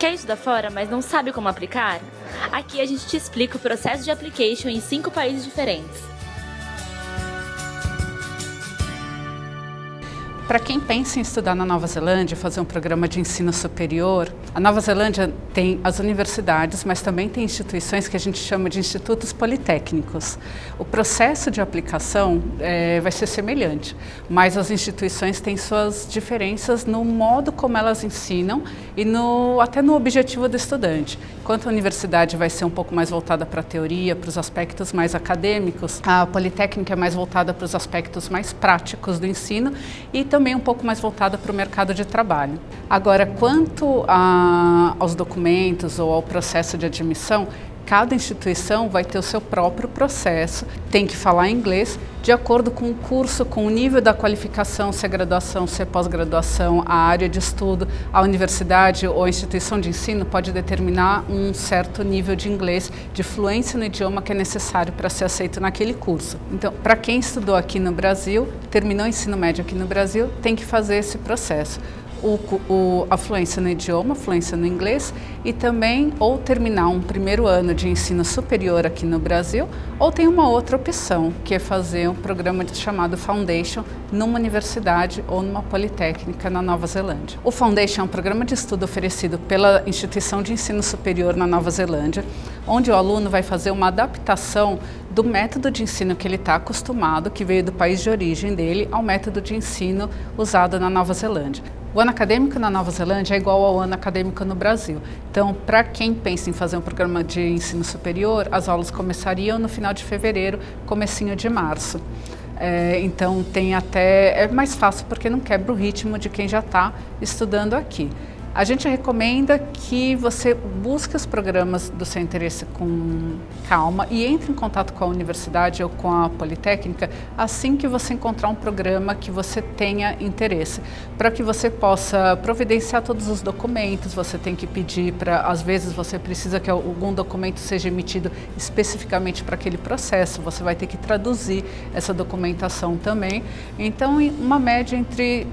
Quer estudar fora, mas não sabe como aplicar? Aqui a gente te explica o processo de application em 5 países diferentes. Para quem pensa em estudar na Nova Zelândia, fazer um programa de ensino superior, a Nova Zelândia tem as universidades, mas também tem instituições que a gente chama de institutos politécnicos. O processo de aplicação vai ser semelhante, mas as instituições têm suas diferenças no modo como elas ensinam e até no objetivo do estudante. Enquanto a universidade vai ser um pouco mais voltada para a teoria, para os aspectos mais acadêmicos, a politécnica é mais voltada para os aspectos mais práticos do ensino e também um pouco mais voltada para o mercado de trabalho. Agora, quanto aos documentos ou ao processo de admissão, cada instituição vai ter o seu próprio processo, tem que falar inglês de acordo com o curso, com o nível da qualificação, se é graduação, se é pós-graduação, a área de estudo, a universidade ou a instituição de ensino pode determinar um certo nível de inglês, de fluência no idioma que é necessário para ser aceito naquele curso. Então, para quem estudou aqui no Brasil, terminou o ensino médio aqui no Brasil, tem que fazer esse processo. A fluência no idioma, fluência no inglês e também ou terminar um primeiro ano de ensino superior aqui no Brasil ou tem uma outra opção, que é fazer um programa chamado Foundation numa universidade ou numa politécnica na Nova Zelândia. O Foundation é um programa de estudo oferecido pela instituição de ensino superior na Nova Zelândia, onde o aluno vai fazer uma adaptação do método de ensino que ele está acostumado, que veio do país de origem dele, ao método de ensino usado na Nova Zelândia. O ano acadêmico na Nova Zelândia é igual ao ano acadêmico no Brasil. Então, para quem pensa em fazer um programa de ensino superior, as aulas começariam no final de fevereiro, comecinho de março. Então, é mais fácil porque não quebra o ritmo de quem já está estudando aqui. A gente recomenda que você busque os programas do seu interesse com calma e entre em contato com a universidade ou com a politécnica assim que você encontrar um programa que você tenha interesse, para que você possa providenciar todos os documentos. Você tem que pedir às vezes você precisa que algum documento seja emitido especificamente para aquele processo, você vai ter que traduzir essa documentação também. Então, uma média entre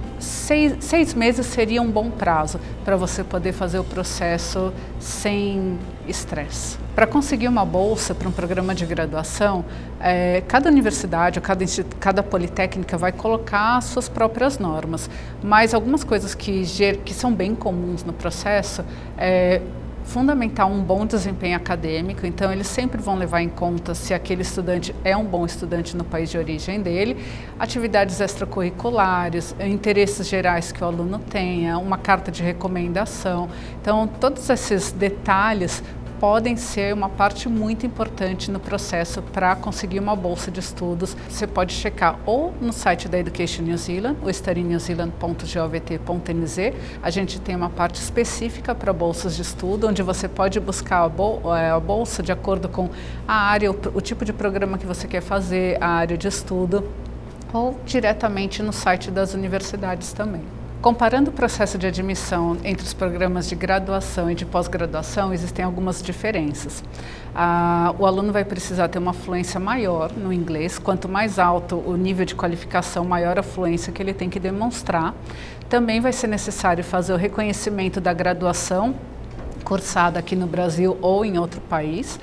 6 meses seria um bom prazo para você poder fazer o processo sem estresse. Para conseguir uma bolsa para um programa de graduação, cada universidade ou cada politécnica vai colocar as suas próprias normas, mas algumas coisas que são bem comuns no processo fundamental um bom desempenho acadêmico. Então eles sempre vão levar em conta se aquele estudante é um bom estudante no país de origem dele, atividades extracurriculares, interesses gerais que o aluno tenha, uma carta de recomendação. Então todos esses detalhes podem ser uma parte muito importante no processo para conseguir uma bolsa de estudos. Você pode checar ou no site da Education New Zealand, o studynewzealand.govt.nz. A gente tem uma parte específica para bolsas de estudo, onde você pode buscar a bolsa de acordo com a área, o tipo de programa que você quer fazer, a área de estudo, ou diretamente no site das universidades também. Comparando o processo de admissão entre os programas de graduação e de pós-graduação, existem algumas diferenças. O aluno vai precisar ter uma fluência maior no inglês. Quanto mais alto o nível de qualificação, maior a fluência que ele tem que demonstrar. Também vai ser necessário fazer o reconhecimento da graduação cursada aqui no Brasil ou em outro país.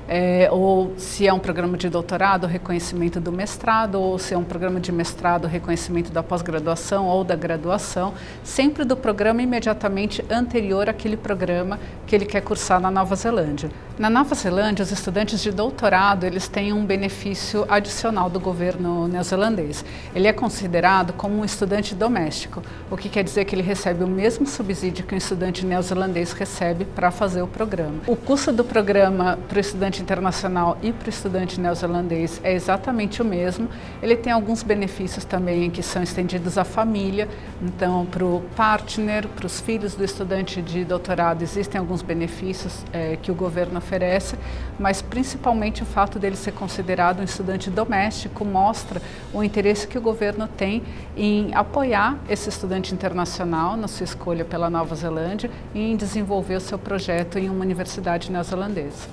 Ou se é um programa de doutorado, o reconhecimento do mestrado, ou se é um programa de mestrado, o reconhecimento da pós-graduação ou da graduação, sempre do programa imediatamente anterior àquele programa que ele quer cursar na Nova Zelândia. Na Nova Zelândia, os estudantes de doutorado, eles têm um benefício adicional do governo neozelandês. Ele é considerado como um estudante doméstico, o que quer dizer que ele recebe o mesmo subsídio que um estudante neozelandês recebe para fazer o programa. O custo do programa para o estudante internacional e para o estudante neozelandês é exatamente o mesmo. Ele tem alguns benefícios também que são estendidos à família. Então, para o partner, para os filhos do estudante de doutorado, existem alguns benefícios que o governo oferece, mas principalmente o fato dele ser considerado um estudante doméstico mostra o interesse que o governo tem em apoiar esse estudante internacional na sua escolha pela Nova Zelândia e em desenvolver o seu projeto em uma universidade neozelandesa.